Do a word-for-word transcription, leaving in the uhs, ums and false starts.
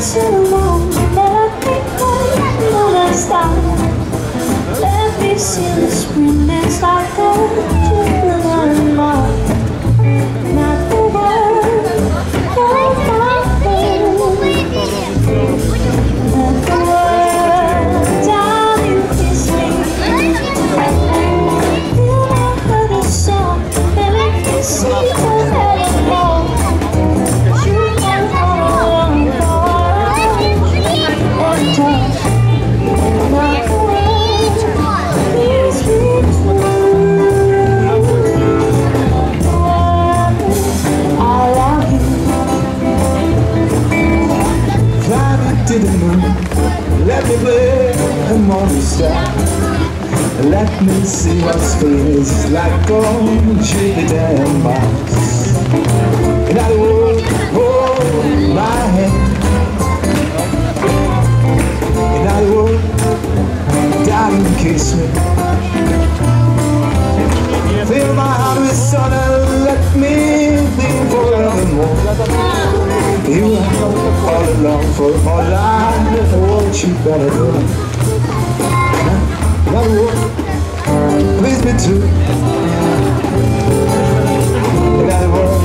to the moon, let me play on the stars. Let me see the spring dance like a children Mars. Not the world, not my faith. Not the world, down you kiss me. Feel my heart a song, and let me see forevermore. You can go on, go on, and touch. Not the world, please be true. I love you. Fly me to the moon, let me play a morning star. Let me see what spring is like on Jupiter and Mars. And I will hold my hand, and I will, darling, kiss me. Fill my heart with sun and let me live forevermore. You are all along for all I know what you gotta do. That would please me too. That would